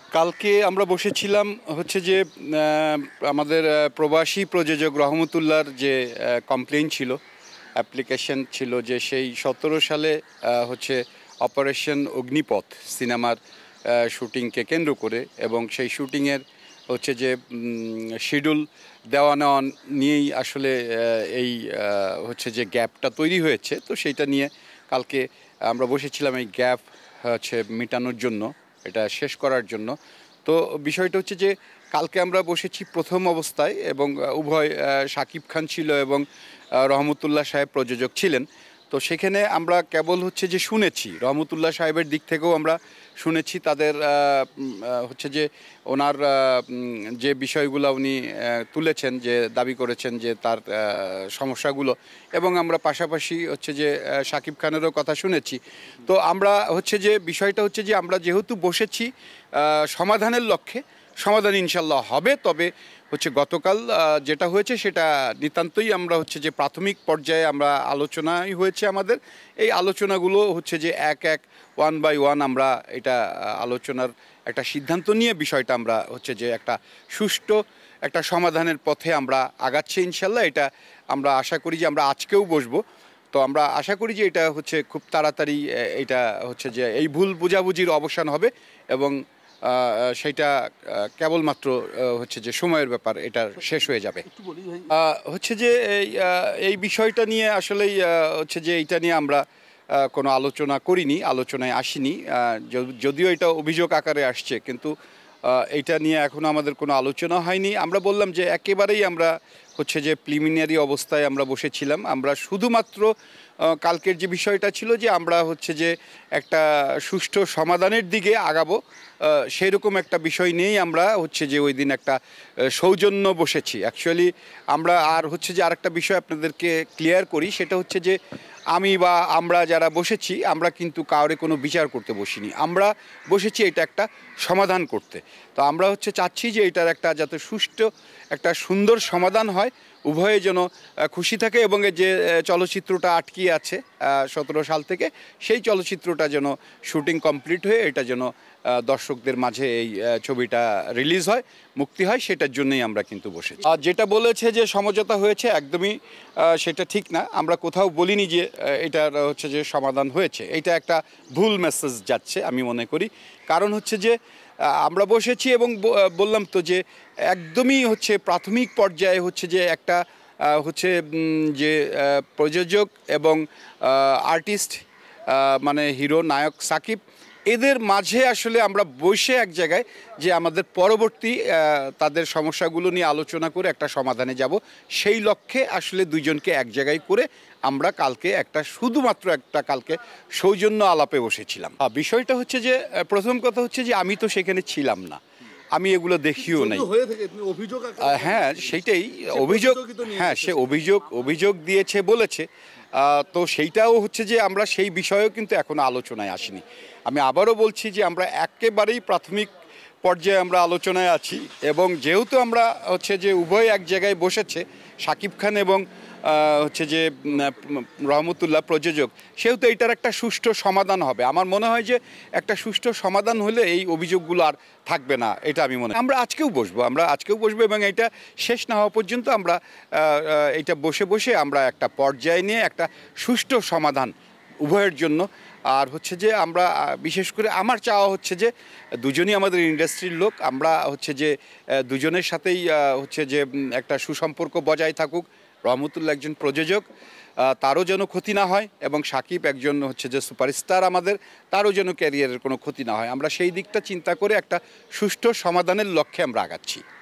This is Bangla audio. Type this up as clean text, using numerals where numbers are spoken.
কালকে আমরা বসেছিলাম হচ্ছে যে আমাদের প্রবাসী প্রযোজক রহমতুল্লাহর যে কমপ্লেইন ছিল, অ্যাপ্লিকেশন ছিল যে সেই 17 সালে হচ্ছে অপারেশন অগ্নিপথ সিনেমার শুটিংকে কেন্দ্র করে এবং সেই শুটিংয়ের হচ্ছে যে শিডিউল দেওয়া নেওয়া নিয়েই আসলে এই হচ্ছে যে গ্যাপটা তৈরি হয়েছে। তো সেইটা নিয়ে কালকে আমরা বসেছিলাম এই গ্যাপ হচ্ছে মেটানোর জন্য, এটা শেষ করার জন্য। তো বিষয়টা হচ্ছে যে কালকে আমরা বসেছি প্রথম অবস্থায় এবং উভয় শাকিব খান ছিল এবং রহমতুল্লাহ সাহেব প্রযোজক ছিলেন। তো সেখানে আমরা কেবল হচ্ছে যে শুনেছি, রহমতুল্লাহ সাহেবের দিক থেকেও আমরা শুনেছি তাদের হচ্ছে যে ওনার যে বিষয়গুলো উনি তুলেছেন, যে দাবি করেছেন যে তার সমস্যাগুলো, এবং আমরা পাশাপাশি হচ্ছে যে শাকিব খানেরও কথা শুনেছি। তো আমরা হচ্ছে যে বিষয়টা হচ্ছে যে আমরা যেহেতু বসেছি সমাধানের লক্ষ্যে, সমাধান ইনশাল্লাহ হবে। তবে হচ্ছে গতকাল যেটা হয়েছে সেটা নিতান্তই আমরা হচ্ছে যে প্রাথমিক পর্যায়ে আমরা আলোচনাই হয়েছে আমাদের। এই আলোচনাগুলো হচ্ছে যে এক ওয়ান বাই ওয়ান আমরা এটা আলোচনার একটা সিদ্ধান্ত নিয়ে বিষয়টা আমরা হচ্ছে যে একটা সুষ্ঠু একটা সমাধানের পথে আমরা আগাচ্ছি ইনশাল্লাহ। এটা আমরা আশা করি যে আমরা আজকেও বসবো। তো আমরা আশা করি যে এটা হচ্ছে খুব তাড়াতাড়ি এটা হচ্ছে যে এই ভুল বোঝাবুঝির অবসান হবে এবং সেইটা কেবলমাত্র হচ্ছে যে সময়ের ব্যাপার, এটা শেষ হয়ে যাবে। হচ্ছে যে এই বিষয়টা নিয়ে আসলেই হচ্ছে যে এইটা নিয়ে আমরা কোনো আলোচনা করিনি, আলোচনায় আসিনি। যদিও এটা অভিযোগ আকারে আসছে, কিন্তু এইটা নিয়ে এখনও আমাদের কোনো আলোচনা হয়নি। আমরা বললাম যে একেবারেই আমরা হচ্ছে যে প্রিলিমিনারি অবস্থায় আমরা বসেছিলাম। আমরা শুধুমাত্র কালকের যে বিষয়টা ছিল যে আমরা হচ্ছে যে একটা সুষ্ঠু সমাধানের দিকে আগাবো, সেই রকম একটা বিষয় নিয়েই আমরা হচ্ছে যে ওই দিন একটা সৌজন্য বসেছি অ্যাকচুয়ালি। আমরা আর হচ্ছে যে আরেকটা বিষয় আপনাদেরকে ক্লিয়ার করি, সেটা হচ্ছে যে আমি বা আমরা যারা বসেছি আমরা কিন্তু কাউরে কোনো বিচার করতে বসিনি, আমরা বসেছি এটা একটা সমাধান করতে। তো আমরা হচ্ছে চাচ্ছি যে এটার একটা যাতে সুষ্ঠু একটা সুন্দর সমাধান হয়, উভয়ে যেন খুশি থাকে এবং যে চলচ্চিত্রটা আটকিয়ে আছে 17 সাল থেকে, সেই চলচ্চিত্রটা যেন শুটিং কমপ্লিট হয়ে এটা যেন দর্শকদের মাঝে এই ছবিটা রিলিজ হয়, মুক্তি হয়, সেটার জন্যই আমরা কিন্তু বসেছি। আর যেটা বলেছে যে সমঝোতা হয়েছে, একদমই সেটা ঠিক না। আমরা কোথাও বলিনি যে এটার হচ্ছে যে সমাধান হয়েছে। এটা একটা ভুল মেসেজ যাচ্ছে আমি মনে করি। কারণ হচ্ছে যে আমরা বসেছি এবং বললাম তো যে একদমই হচ্ছে প্রাথমিক পর্যায়ে হচ্ছে যে একটা হচ্ছে যে প্রযোজক এবং আর্টিস্ট মানে হিরো নায়ক সাকিব, এদের মাঝে আসলে আমরা বসে এক জায়গায় যে আমাদের পরবর্তী তাদের সমস্যাগুলো নিয়ে আলোচনা করে একটা সমাধানে যাব, সেই লক্ষ্যে আসলে দুইজনকে এক জায়গায় করে আমরা কালকে একটা শুধুমাত্র একটা কালকে সৌজন্য আলাপে বসেছিলাম। বিষয়টা হচ্ছে যে প্রথম কথা হচ্ছে যে আমি তো সেখানে ছিলাম না, আমি এগুলো দেখিও নাই। হ্যাঁ সেইটাই অভিযোগ, হ্যাঁ সে অভিযোগ দিয়েছে বলেছে। তো সেইটাও হচ্ছে যে আমরা সেই বিষয়েও কিন্তু এখনো আলোচনায় আসিনি। আমি আবারও বলছি যে আমরা একেবারেই প্রাথমিক পর্যায়ে আমরা আলোচনায় আছি এবং যেহেতু আমরা হচ্ছে যে উভয় এক জায়গায় বসেছে, শাকিব খান এবং হচ্ছে যে রহমতুল্লাহ প্রযোজক, সেহেতু এটার একটা সুষ্ঠু সমাধান হবে। আমার মনে হয় যে একটা সুষ্ঠু সমাধান হলে এই অভিযোগগুলো আর থাকবে না, এটা আমি মনে আমরা আজকেও বসবো এবং এটা শেষ না হওয়া পর্যন্ত আমরা এটা বসে আমরা একটা পর্যায়ে নিয়ে একটা সুষ্ঠু সমাধান উভয়ের জন্য। আর হচ্ছে যে আমরা বিশেষ করে আমার চাওয়া হচ্ছে যে দুজনই আমাদের ইন্ডাস্ট্রির লোক, আমরা হচ্ছে যে দুজনের সাথেই হচ্ছে যে একটা সুসম্পর্ক বজায় থাকুক। রহমতুল্লাহ একজন প্রযোজক, তারও যেন ক্ষতি না হয়, এবং শাকিব একজন হচ্ছে যে সুপারস্টার আমাদের, তারও যেন ক্যারিয়ারের কোনো ক্ষতি না হয়। আমরা সেই দিকটা চিন্তা করে একটা সুষ্ঠু সমাধানের লক্ষ্যে আমরা আগাচ্ছি।